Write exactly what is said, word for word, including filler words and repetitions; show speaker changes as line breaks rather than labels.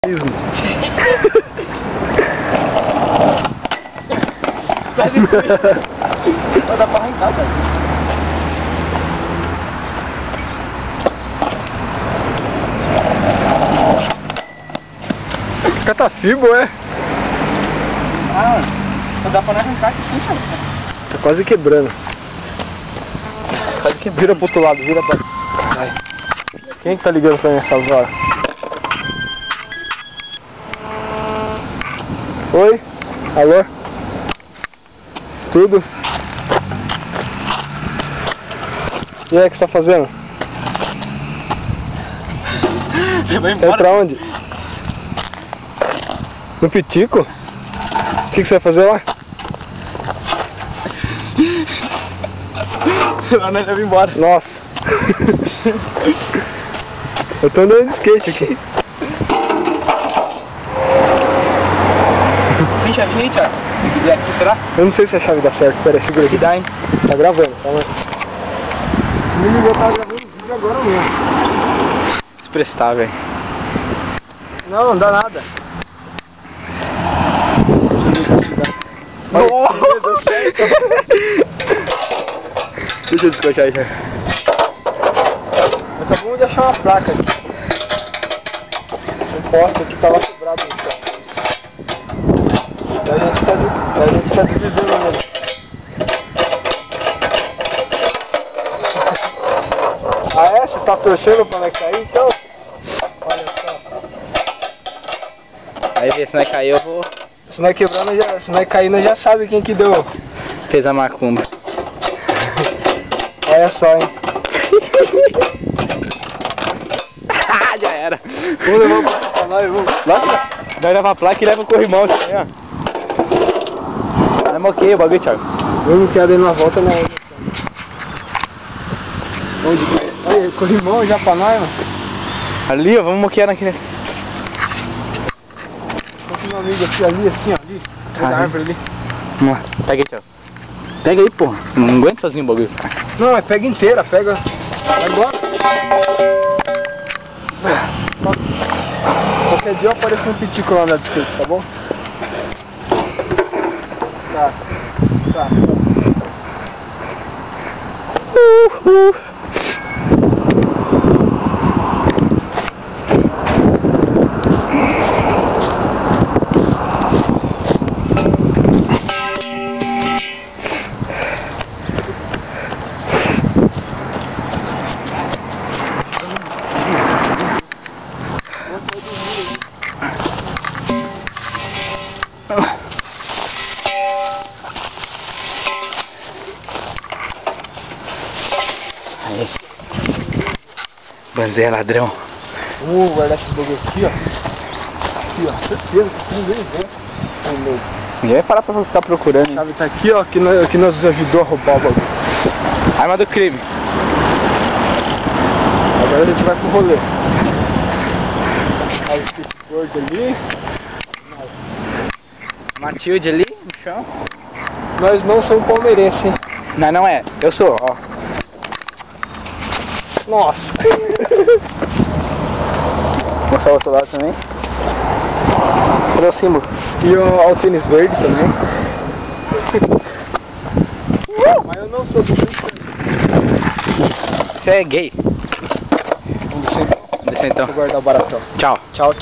Vai dar pra arrancar, cara.
Catafibo, é?
Ah, vai dar pra arrancar aqui sim, cara.
Tá quase quebrando. Quase que vira pro outro lado, vira pra... Vai. Quem que tá ligando pra mim nessas horas? Oi? Alô? Tudo? E aí, o que você tá fazendo?
Vai
Vai pra onde? No Pitico? O que, que você vai fazer lá?
Lá nós vamos embora.
Nossa! Eu tô andando de skate aqui.
Tem chavinha aí, Thiago? Se quiser aqui, será?
Eu não sei se a chave dá certo, pera aí, segura aqui.
Dá, hein?
Tá gravando, calma aí. O menino já tá gravando vídeo agora mesmo.
Se prestar, velho.
Não, não dá nada.
Nossa!
Deu certo. Deixa eu descochar aí já. Acabamos de achar uma placa aqui. Um poste aqui tava quebrado no chão. E a gente tá, a gente tá deslizando nele. Ah é? Você tá torcendo pra não cair então? Olha só.
Aí ver se não cair, eu vou...
Se não quebrar, nós já, se não cair, nós já sabe quem que deu.
Fez a macumba.
Olha só, hein.
Já era.
Vamos levar a placa pra nós, vamos.
Nossa, vai levar a placa e leva o corrimão também, ó. Não é moqueio o bagulho, Thiago.
Vamos que a dele na volta, né? Onde? Olha, corrimão já pra nós, mano.
Ali, ó, vamos moquear naquele...
Tem um amigo aqui, ali, assim, ó, ali.
Tá,
Da árvore ali.
Vamos lá. Pega aí, Thiago. Pega aí, porra. Não aguento sozinho o bagulho, cara.
Não, é pega inteira, pega. Vai embora. Qualquer dia eu apareço um pitico lá na skate, tá bom? Tá. Tá.
Uhul. Aí. Banzé ladrão.
Vamos guardar esse bagulho aqui, ó. Aqui, ó. Certeza que ninguém vê.
Ninguém vai parar pra ficar procurando.
A chave tá aqui, ó, que nós, que nos ajudou a roubar o bagulho.
Arma do crime.
Agora a gente vai pro rolê. Olha o skateboard ali.
Matilde ali no chão.
Nós não somos palmeirenses, hein?
Não, não é. Eu sou, ó.
Nossa!
Vou mostrar o outro lado também. Cadê o símbolo?
E o, ó, o tênis verde também. Mas eu não sou do
Você é gay.
Vamos descer então.
Vamos descer então.
Vou guardar o baratão.
Tchau.
Tchau.